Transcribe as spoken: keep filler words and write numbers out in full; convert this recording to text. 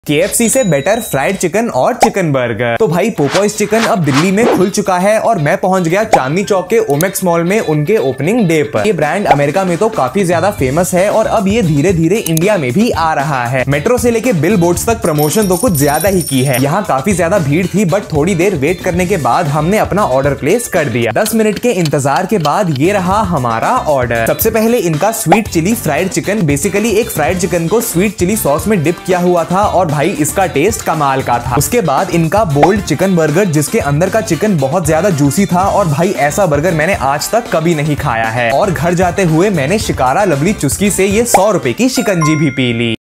के F C से better fried chicken और चिकन बर्गर। तो भाई पोपॉइज चिकन अब दिल्ली में खुल चुका है और मैं पहुंच गया चांदनी चौक के ओमेक्स मॉल में उनके ओपनिंग डे पर। ये ब्रांड अमेरिका में तो काफी ज्यादा फेमस है और अब ये धीरे धीरे इंडिया में भी आ रहा है। मेट्रो से लेके बिल बोर्ड्स तक प्रमोशन तो कुछ ज्यादा ही की है। यहाँ काफी ज्यादा भीड़ थी बट थोड़ी देर वेट करने के बाद हमने अपना ऑर्डर प्लेस कर दिया। दस मिनट के इंतजार के बाद ये रहा हमारा ऑर्डर। सबसे पहले इनका sweet chilli fried chicken, basically एक फ्राइड चिकन को स्वीट चिली सॉस में डिप किया हुआ था और भाई इसका टेस्ट कमाल का था। उसके बाद इनका बोल्ड चिकन बर्गर, जिसके अंदर का चिकन बहुत ज्यादा जूसी था और भाई ऐसा बर्गर मैंने आज तक कभी नहीं खाया है। और घर जाते हुए मैंने शिकारा लवली चुस्की से ये सौ रुपए की शिकंजी भी पी ली।